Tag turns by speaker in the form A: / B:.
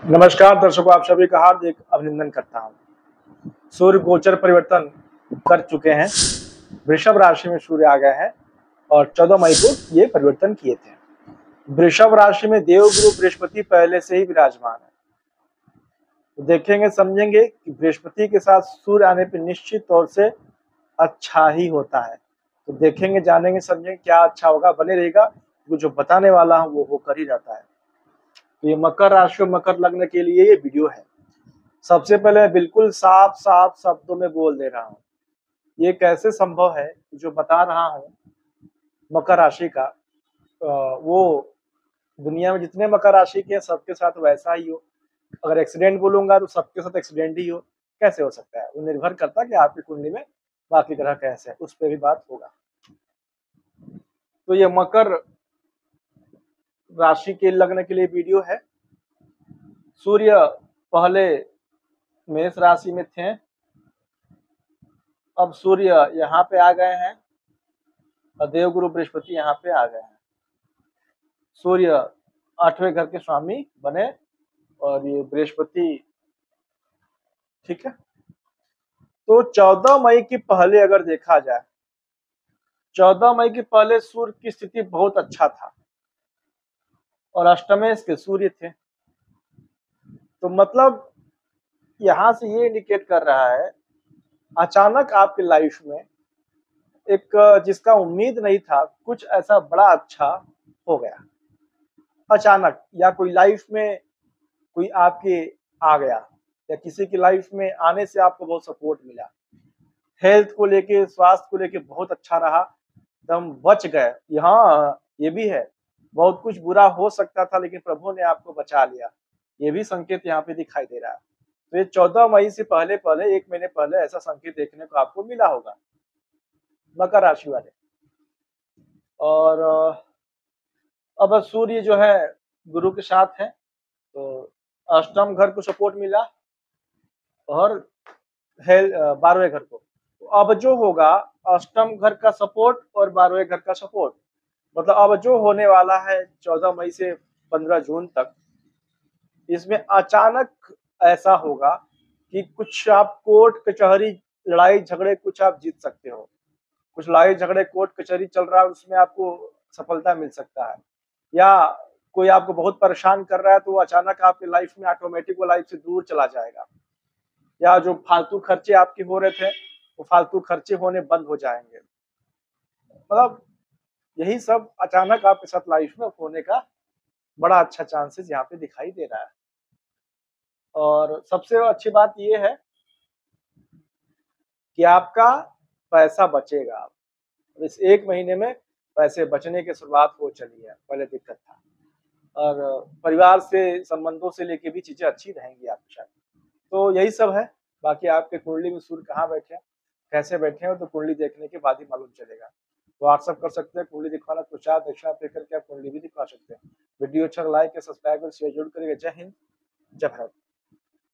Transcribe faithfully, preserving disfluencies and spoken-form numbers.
A: नमस्कार दर्शकों, आप सभी का हार्दिक अभिनंदन करता हूँ। सूर्य गोचर परिवर्तन कर चुके हैं, वृषभ राशि में सूर्य आ गए हैं और चौदह मई को ये परिवर्तन किए थे। वृषभ राशि में देवगुरु बृहस्पति पहले से ही विराजमान है। तो देखेंगे समझेंगे कि बृहस्पति के साथ सूर्य आने पर निश्चित तौर से अच्छा ही होता है। तो देखेंगे, जानेंगे, समझेंगे क्या अच्छा होगा। बने रहेगा, तो जो बताने वाला हूँ वो होकर ही रहता है। तो ये मकर राशि और मकर लग्न के लिए ये वीडियो है। सबसे पहले बिल्कुल साफ साफ शब्दों में बोल दे रहा हूँ, ये कैसे संभव है जो बता रहा हूँ मकर राशि का, वो दुनिया में जितने मकर राशि के हैं सबके साथ वैसा ही हो। अगर एक्सीडेंट बोलूंगा तो सबके साथ एक्सीडेंट ही हो, कैसे हो सकता है? वो निर्भर करता है कि आपकी कुंडली में बाकी ग्रह कैसे है, उस पर भी बात होगा। तो ये मकर राशि के लग्न के लिए वीडियो है। सूर्य पहले मेष राशि में थे, अब सूर्य यहाँ पे आ गए हैं और देवगुरु बृहस्पति यहाँ पे आ गए हैं। सूर्य आठवें घर के स्वामी बने और ये बृहस्पति, ठीक है। तो चौदह मई के पहले अगर देखा जाए, चौदह मई के पहले सूर्य की स्थिति बहुत अच्छा था और अष्टमेश के सूर्य थे। तो मतलब यहां से ये इंडिकेट कर रहा है, अचानक आपकी लाइफ में एक जिसका उम्मीद नहीं था, कुछ ऐसा बड़ा अच्छा हो गया अचानक, या कोई लाइफ में कोई आपके आ गया, या किसी की लाइफ में आने से आपको बहुत सपोर्ट मिला। हेल्थ को लेके, स्वास्थ्य को लेके बहुत अच्छा रहा, एकदम बच गए। यहाँ ये भी है, बहुत कुछ बुरा हो सकता था लेकिन प्रभु ने आपको बचा लिया, ये भी संकेत यहाँ पे दिखाई दे रहा है। तो ये चौदह मई से पहले पहले एक महीने पहले ऐसा संकेत देखने को आपको मिला होगा मकर राशि वाले। और अब सूर्य जो है गुरु के साथ है, तो अष्टम घर को सपोर्ट मिला और बारहवें घर को। तो अब जो होगा, अष्टम घर का सपोर्ट और बारहवें घर का सपोर्ट, मतलब अब जो होने वाला है चौदह मई से पंद्रह जून तक, इसमें अचानक ऐसा होगा कि कुछ आप कोर्ट कचहरी, लड़ाई झगड़े कुछ आप जीत सकते हो। कुछ लड़ाई झगड़े कोर्ट कचहरी चल रहा है, उसमें आपको सफलता मिल सकता है। या कोई आपको बहुत परेशान कर रहा है तो वो अचानक आपकी लाइफ में ऑटोमेटिक वो लाइफ से दूर चला जाएगा। या जो फालतू खर्चे आपके हो रहे थे वो फालतू खर्चे होने बंद हो जाएंगे। मतलब यही सब अचानक आपके साथ लाइफ में होने का बड़ा अच्छा चांसेस यहाँ पे दिखाई दे रहा है। और सबसे अच्छी बात ये है कि आपका पैसा बचेगा। इस एक महीने में पैसे बचने की शुरुआत हो चली है, पहले दिक्कत था। और परिवार से, संबंधों से लेके भी चीजें अच्छी रहेंगी आपके साथ। तो यही सब है। बाकी आपके कुंडली में सूर्य कहाँ बैठे हैं, कैसे बैठे हैं, तो कुंडली देखने के बाद ही मालूम चलेगा। तो व्हाट्सअप कर सकते हैं, कुंडली दिखवाना तो चार दक्षिणा पे करके आप कुंडली भी दिखवा सकते हैं। वीडियो अच्छा लाइक या सब्सक्राइब और शेयर जरूर करिएगा। जय हिंद, जय भारत।